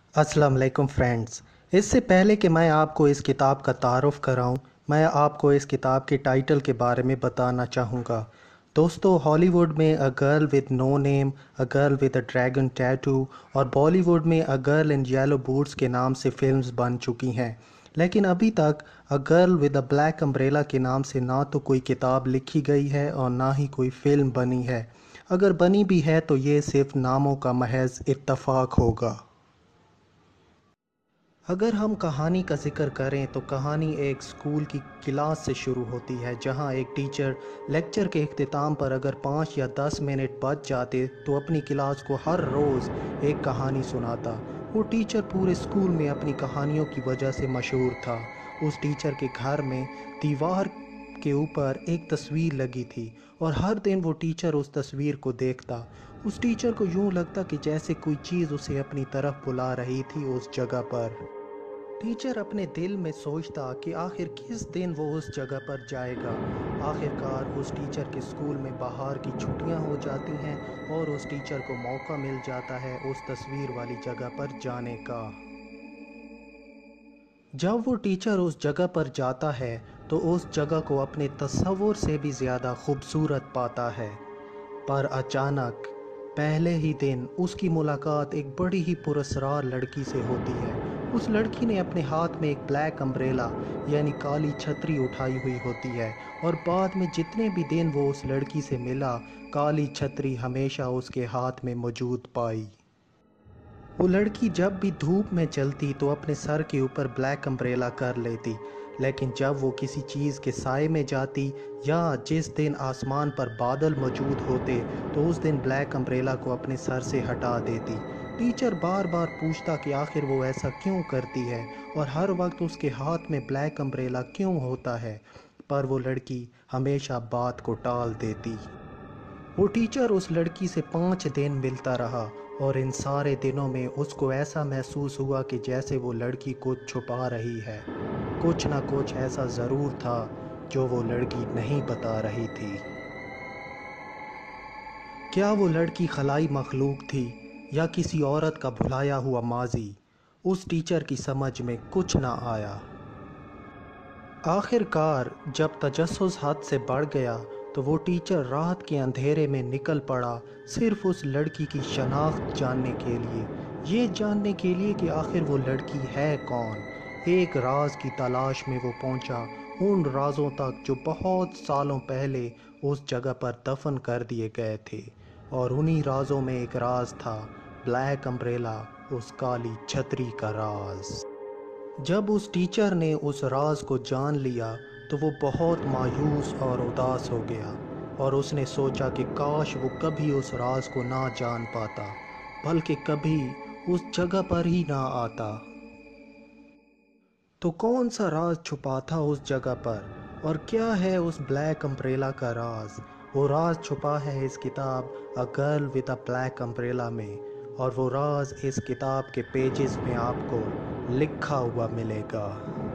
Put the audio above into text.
अस्सलाम वालेकुम फ्रेंड्स। इससे पहले कि मैं आपको इस किताब का तारुफ़ कराऊं, मैं आपको इस किताब के टाइटल के बारे में बताना चाहूँगा। दोस्तों, हॉलीवुड में a girl with no name, a girl with a dragon tattoo और बॉलीवुड में a girl in yellow boots के नाम से फ़िल्म्स बन चुकी हैं, लेकिन अभी तक a girl with a black umbrella के नाम से ना तो कोई किताब लिखी गई है और ना ही कोई फ़िल्म बनी है। अगर बनी भी है तो ये सिर्फ़ नामों का महज़ इत्तफ़ाक होगा। अगर हम कहानी का ज़िक्र करें तो कहानी एक स्कूल की क्लास से शुरू होती है, जहां एक टीचर लेक्चर के इख्तिताम पर अगर 5 या 10 मिनट बच जाते तो अपनी क्लास को हर रोज़ एक कहानी सुनाता। वो टीचर पूरे स्कूल में अपनी कहानियों की वजह से मशहूर था। उस टीचर के घर में दीवार के ऊपर एक तस्वीर लगी थी और हर दिन वो टीचर उस तस्वीर को देखता। उस टीचर को यूं लगता कि जैसे कोई चीज़ उसे अपनी तरफ बुला रही थी उस जगह पर। टीचर अपने दिल में सोचता कि आखिर किस दिन वो उस जगह पर जाएगा। आखिरकार उस टीचर के स्कूल में बाहर की छुट्टियां हो जाती हैं और उस टीचर को मौका मिल जाता है उस तस्वीर वाली जगह पर जाने का। जब वो टीचर उस जगह पर जाता है तो उस जगह को अपने तस्वुर से भी ज़्यादा खूबसूरत पाता है। पर अचानक पहले ही दिन उसकी मुलाकात एक बड़ी ही पुरस्कार लड़की से होती है। उस लड़की ने अपने हाथ में एक ब्लैक अम्ब्रेला यानी काली छतरी उठाई हुई होती है और बाद में जितने भी दिन वो उस लड़की से मिला, काली छतरी हमेशा उसके हाथ में मौजूद पाई। वो लड़की जब भी धूप में चलती तो अपने सर के ऊपर ब्लैक अम्ब्रेला कर लेती, लेकिन जब वो किसी चीज़ के साए में जाती या जिस दिन आसमान पर बादल मौजूद होते तो उस दिन ब्लैक अम्ब्रेला को अपने सर से हटा देती। टीचर बार बार पूछता कि आखिर वो ऐसा क्यों करती है और हर वक्त उसके हाथ में ब्लैक अम्ब्रेला क्यों होता है, पर वो लड़की हमेशा बात को टाल देती। वो टीचर उस लड़की से 5 दिन मिलता रहा और इन सारे दिनों में उसको ऐसा महसूस हुआ कि जैसे वो लड़की कुछ छुपा रही है। कुछ ना कुछ ऐसा ज़रूर था जो वो लड़की नहीं बता रही थी। क्या वो लड़की खलाई मखलूक थी या किसी औरत का भुलाया हुआ माजी? उस टीचर की समझ में कुछ ना आया। आखिरकार जब तजस्सुस हद से बढ़ गया तो वो टीचर रात के अंधेरे में निकल पड़ा, सिर्फ उस लड़की की शनाख्त जानने के लिए, ये जानने के लिए कि आखिर वो लड़की है कौन। एक राज की तलाश में वो पहुंचा, उन राजों तक जो बहुत सालों पहले उस जगह पर दफन कर दिए गए थे। और उन्हीं राजों में एक राज था, ब्लैक अम्ब्रेला, उस काली छतरी का राज। जब उस टीचर ने उस राज को जान लिया तो वो बहुत मायूस और उदास हो गया और उसने सोचा कि काश वो कभी उस राज को ना जान पाता, बल्कि कभी उस जगह पर ही ना आता। तो कौन सा राज छुपा था उस जगह पर और क्या है उस ब्लैक अम्ब्रेला का राज? वो राज छुपा है इस किताब a girl with a black umbrella में, और वो राज इस किताब के पेजेस में आपको लिखा हुआ मिलेगा।